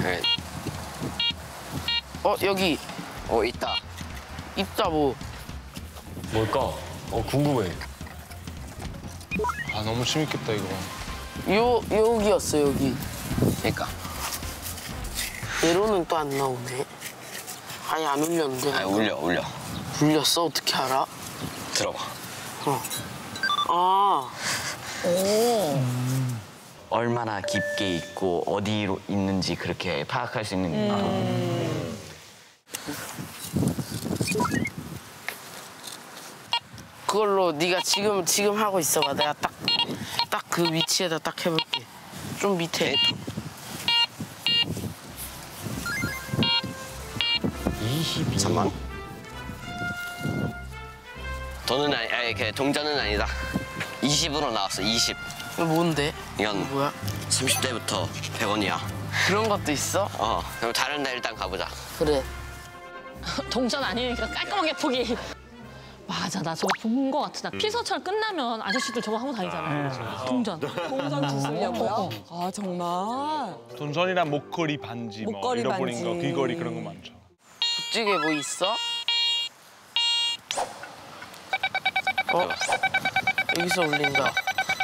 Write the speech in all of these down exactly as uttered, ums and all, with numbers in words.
네. 어, 여기. 어, 있다. 있다, 뭐. 뭘까? 어, 궁금해. 아, 너무 재밌겠다, 이거. 요, 여기였어, 여기. 그러니까. 얘로는 또 안 나오네. 아예 안 울렸는데. 아, 울려, 울려. 울렸어? 어떻게 알아? 들어봐. 어. 아. 얼마나 깊게 있고 어디로 있는지 그렇게 파악할 수 있는 게. 음. 그걸로 네가 지금 지금 하고 있어봐. 내가 딱 딱 그 위치에다 딱 해볼게. 좀 밑에. 이십이. 잠만. 돈은 아니, 아니 그 동전은 아니다. 이십으로 나왔어. 이십. 이거 뭔데? 이건 이거 뭐야? 삼십 대부터 백 원이야. 그런 것도 있어? 어, 그럼 다른 데 일단 가보자. 그래. 동전 아니니까 깔끔하게 포기. 맞아, 나 저거 본 거 같아. 나 피서철 끝나면 아저씨들 저거 하고 다니잖아. 동전. 동전 주시려고요? 아 정말? 동전이랑 목걸이 반지, 목걸이 뭐 잃어버린 반지. 거, 귀걸이 그런 거 많죠. 그쪽에 뭐 있어? 어? 여기서 울린다.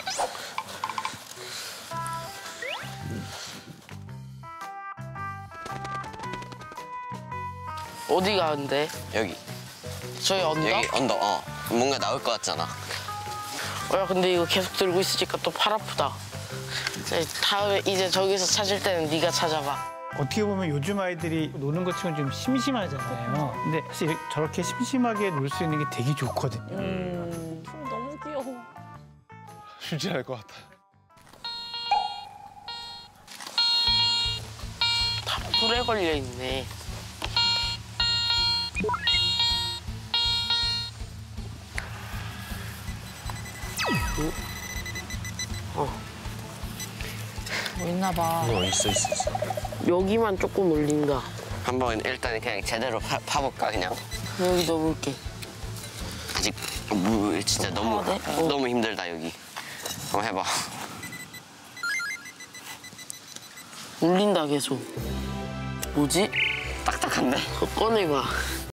어디 가는데? 여기. 저기 언덕? 여기 언덕. 어. 뭔가 나올 것 같잖아. 어, 야, 근데 이거 계속 들고 있으니까 또 팔 아프다. 이제 다음에 이제 저기서 찾을 때는 네가 찾아봐. 어떻게 보면 요즘 아이들이 노는 것처럼 좀 심심하잖아요. 근데 사실 저렇게 심심하게 놀 수 있는 게 되게 좋거든요. 음, 너무 귀여워. 쉽지 않을 것 같아. 다 불에 걸려 있네. 어. 뭐 있나 봐. 어, 있어, 있어, 있어. 여기만 조금 울린다. 한번 일단 그냥 제대로 파, 파볼까 그냥. 여기 넣어볼게. 아직 무, 진짜 너무 네? 어. 너무 힘들다 여기. 한번 해봐. 울린다 계속. 뭐지? 딱딱한데? 그거 꺼내봐.